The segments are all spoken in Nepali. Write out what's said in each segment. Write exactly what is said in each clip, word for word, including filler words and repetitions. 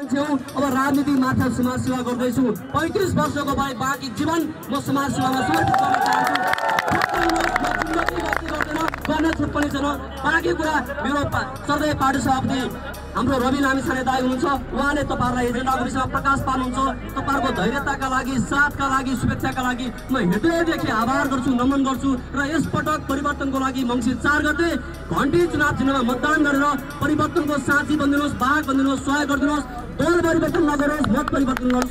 अब राजनीति मात्र समाज सेवा गर्दैछु। पैंतीस वर्षको भए बाँकी जीवन म समाज सेवामा समर्पित गर्न चाहन्छु। गर्न छुट पनि छैन। बाँकी कुरा मेरो सर्दै पार्टी सभापति हाम्रो रवि लामिछाने दाइ हुनुहुन्छ। उहाँले तपाईँहरूलाई एजेन्डाको विषयमा प्रकाश पार्नुहुन्छ। तपाईँहरूको धैर्यताका लागि, साथका लागि, शुभेच्छाका लागि म हृदयदेखि आभार गर्छु, नमन गर्छु र यसपटक परिवर्तनको लागि मङ्सिर चार गते घन्टी चुनाव चिन्हमा मतदान गरेर परिवर्तनको साथी बनिदिनुहोस्, भाग बनिदिनुहोस्, सहयोग गरिदिनुहोस्। दल परिवर्तन नगरोस्, मत परिवर्तन गरोस्।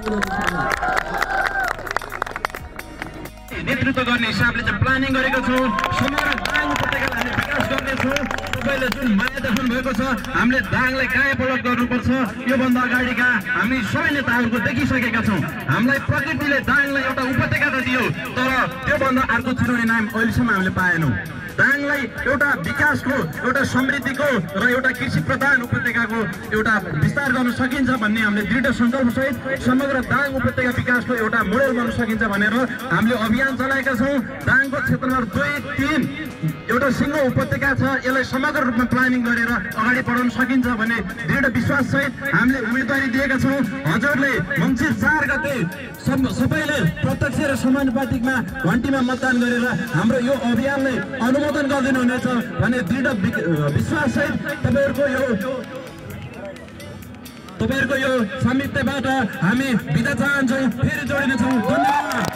नेतृत्व गर्ने हिसाबले चाहिँ प्लानिङ गरेको छौँ। समग्र दाङ उपत्यकालाई हामी विकास गर्नेछौँ। तपाईँले जुन माया देखाउनु भएको छ, हामीले दाङलाई कायापलट गर्नुपर्छ। योभन्दा अगाडिका हामी सबै नेताहरूको देखिसकेका छौँ। हामीलाई प्रकृतिले दाङलाई एउटा उपत्यका त दियो, तर त्योभन्दा अर्को चिनाउने नाम अहिलेसम्म हामीले पाएनौँ। दाङलाई एउटा विकासको, एउटा समृद्धिको र एउटा कृषि प्रधान उपत्यकाको एउटा विस्तार गर्न सकिन्छ भन्ने हामीले दृढ सङ्कल्पसहित समग्र दाङ उपत्यका विकासको एउटा मोडेल बन्न सकिन्छ भनेर हामीले अभियान चलाएका छौँ। दाङको क्षेत्र नम्बर दुई तिन एउटा सिङ्गो उपत्यका छ, यसलाई समग्र रूपमा प्लानिङ गरेर अगाडि बढाउन सकिन्छ भन्ने दृढ विश्वाससहित हामीले उम्मेदवारी दिएका छौँ। हजुरले मङ्सिर चार गते सबैले प्रत्यक्ष र समानुपातिकमा घन्टीमा मतदान गरेर हाम्रो यो अभियानलाई अनुमोदन गरिदिनु हुनेछ भन्ने दृढ विश्वाससहित तपाईँहरूको यो तपाईँहरूको यो संयुक्तबाट हामी बिदा चाहन्छौँ। फेरि जोडिनेछौँ। धन्यवाद।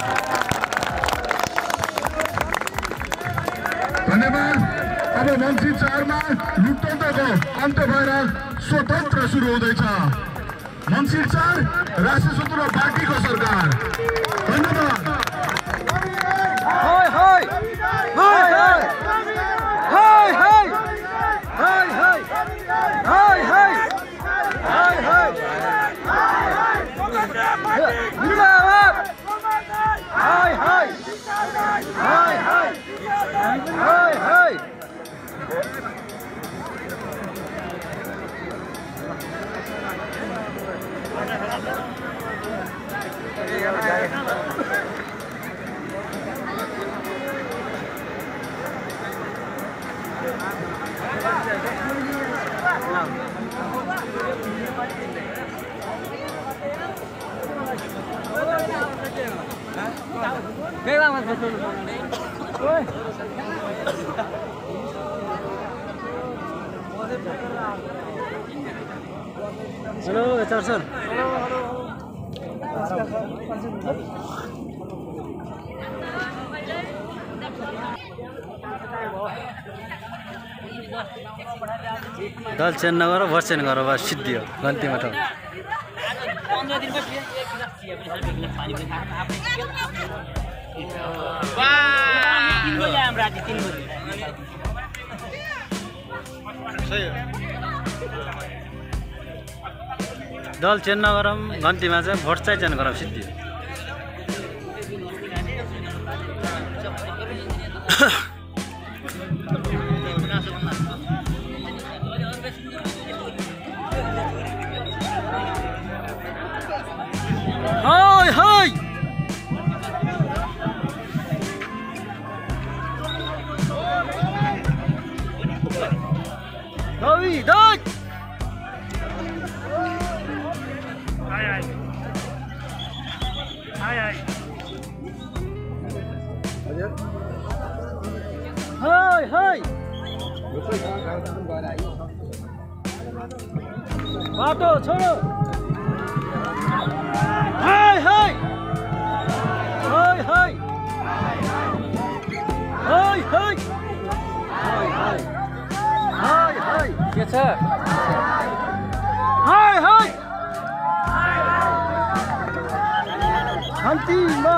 धन्यवाद। अब मङ्सिर चारमा लोकतन्त्रको अन्त्य भएर स्वतन्त्र सुरु हुँदैछ। मङ्सिर चार राष्ट्रिय स्वतन्त्र पार्टीको सरकार। धन्यवाद। Hello HR sir. दल चेन्ज नगर, भोट चेन्ज गर, बस सिद्धियो। गन्तीमा ठाउँ दल चेन्ज नगरौँ, गन्तीमा चाहिँ भोट चाहिँ चेन्ज गरौँ, सिद्धि। हाय हाय Davi, Davi! Ai, ai. Ai, ai. Hai, hai. Bato, छोडो. Hai, hai. Hai, hai. Hai, hai. Hai, hai. Hai, hai. के छ? हाय हाय शान्तिमा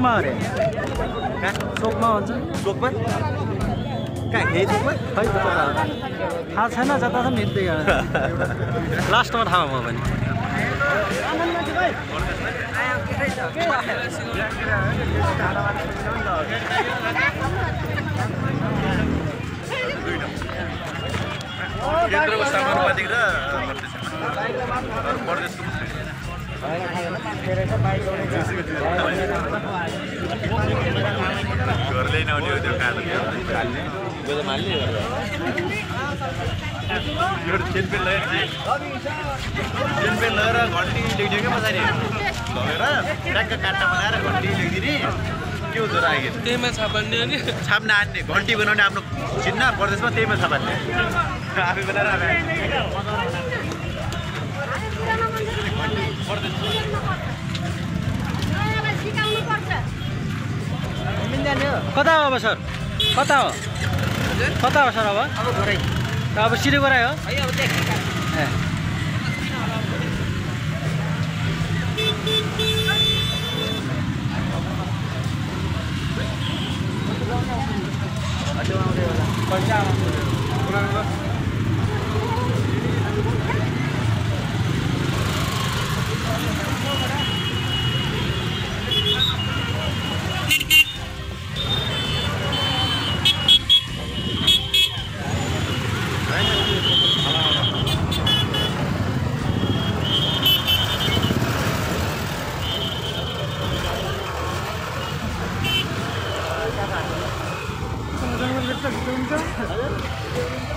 चोकमा अरे चोकमा भन्छ चोकमा कहाँ यही चोकमा खै त थाहा छैन जता छ हिँड्दै लास्टमा थाहा भयो भने केन्द्रको समानुपातिक र प्रदेशको घरले नआउने हो त्यो कालो त्यो त मान्ने एउटा चेनपेन लगेर चेनपेन लगेर घन्टी ल्याइदियो क्या पछाडि लगेर ट्याक्क काट्टा बनाएर घन्टी ल्याइदिने के हुन्छ र आगे त्यहीमा छाप्ने अनि छाप्न आन्ने घन्टी बनाउने आफ्नो चिन्न प्रदेशमा त्यहीमा छाप्ने आफै बनाएर कता हो अब सर कता हो कता हो सर अब अब सिलिगुडी हो ए जङ्गल